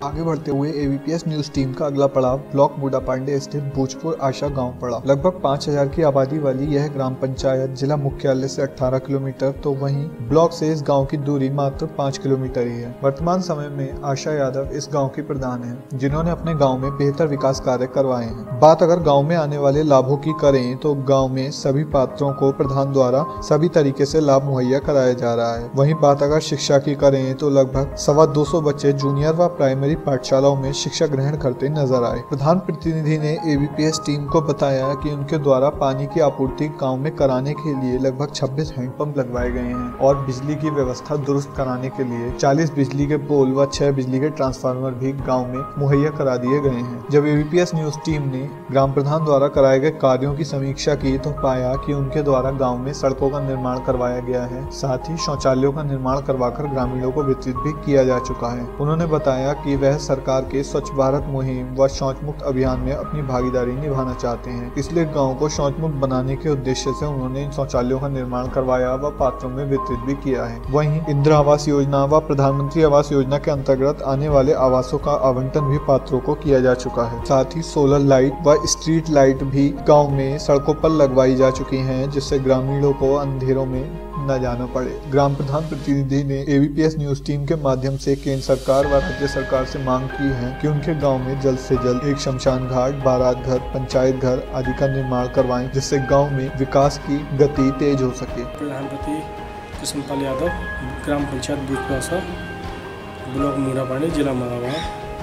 आगे बढ़ते हुए एबीपीएस न्यूज टीम का अगला पड़ाव ब्लॉक बूढ़ापांडे स्थित भोजपुर आशा गांव पड़ा। लगभग 5000 की आबादी वाली यह ग्राम पंचायत जिला मुख्यालय से 18 किलोमीटर तो वहीं ब्लॉक से इस गांव की दूरी मात्र 5 किलोमीटर ही है। वर्तमान समय में आशा यादव इस गाँव की प्रधान है, जिन्होंने अपने गाँव में बेहतर विकास कार्य करवाए हैं। बात अगर गाँव में आने वाले लाभों की करें तो गाँव में सभी पात्रों को प्रधान द्वारा सभी तरीके से लाभ मुहैया कराया जा रहा है। वहीं बात अगर शिक्षा की करें तो लगभग 250 बच्चे जूनियर व प्राइमरी पाठशालाओं में शिक्षा ग्रहण करते नजर आए। प्रधान प्रतिनिधि ने एबीपीएस टीम को बताया कि उनके द्वारा पानी की आपूर्ति गांव में कराने के लिए लगभग 26 हैंडपंप लगवाए गए हैं और बिजली की व्यवस्था दुरुस्त कराने के लिए 40 बिजली के पोल व 6 बिजली के ट्रांसफार्मर भी गाँव में मुहैया करा दिए गए हैं। जब एबीपीएस न्यूज टीम ने ग्राम प्रधान द्वारा कराए गए कार्यों की समीक्षा की तो पाया कि उनके द्वारा गाँव में सड़कों का निर्माण करवाया गया है, साथ ही शौचालयों का निर्माण करवाकर ग्रामीणों को वितरित भी किया जा चुका है। उन्होंने बताया कि वह सरकार के स्वच्छ भारत मुहिम व शौच मुक्त अभियान में अपनी भागीदारी निभाना चाहते हैं, इसलिए गांव को शौच मुक्त बनाने के उद्देश्य से उन्होंने इन शौचालयों का निर्माण करवाया व पात्रों में वितरित भी किया है। वहीं इंदिरा आवास योजना व प्रधानमंत्री आवास योजना के अंतर्गत आने वाले आवासों का आवंटन भी पात्रों को किया जा चुका है। साथ ही सोलर लाइट व स्ट्रीट लाइट भी गाँव में सड़कों पर लगवाई जा चुकी है, जिससे ग्रामीणों को अंधेरों में न जाना पड़े। ग्राम प्रधान प्रतिनिधि ने एबीपीएस न्यूज टीम के माध्यम से केंद्र सरकार व राज्य सरकार से मांग की है कि उनके गांव में जल्द से जल्द एक शमशान घाट, बारात घर, पंचायत घर आदि का निर्माण करवाएं, जिससे गांव में विकास की गति तेज हो सके। प्रधानमंत्री कृष्णपाल यादव, ग्राम पंचायत भोजपुर, ब्लॉक बूढ़ापांडे, जिला मुरादाबाद।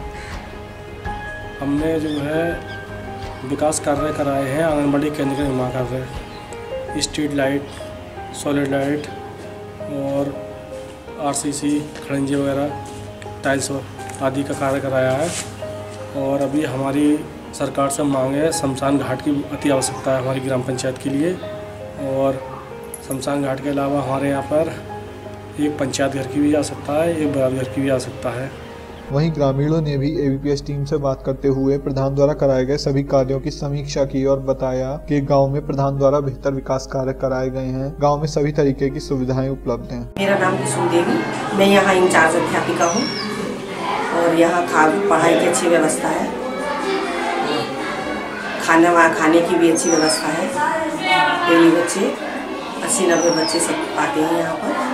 हमने जो है विकास कार्य कराए हैं, आंगनबाड़ी केंद्र का निर्माण कार्य, स्ट्रीट लाइट, सॉलिड लाइट और आरसीसी, खड़ंजे वगैरह, टाइल्स आदि का कार्य कराया है। और अभी हमारी सरकार से मांग है शमशान घाट की अति आवश्यकता है हमारी ग्राम पंचायत के लिए। और शमशान घाट के अलावा हमारे यहाँ पर एक पंचायत घर की भी आवश्यकता है, एक बारात घर की भी आवश्यकता है। वहीं ग्रामीणों ने भी एबीपीएस टीम से बात करते हुए प्रधान द्वारा कराए गए सभी कार्यों की समीक्षा की और बताया कि गांव में प्रधान द्वारा बेहतर विकास कार्य कराए गए हैं। गांव में सभी तरीके की सुविधाएं उपलब्ध हैं। मेरा नाम कुसुम देवी, मैं यहाँ इंचार्ज अध्यापिका हूँ और यहाँ पढ़ाई की अच्छी व्यवस्था है, खाने की भी अच्छी व्यवस्था है। डेली बच्चे 80-90 बच्चे सब आते हैं यहाँ पर।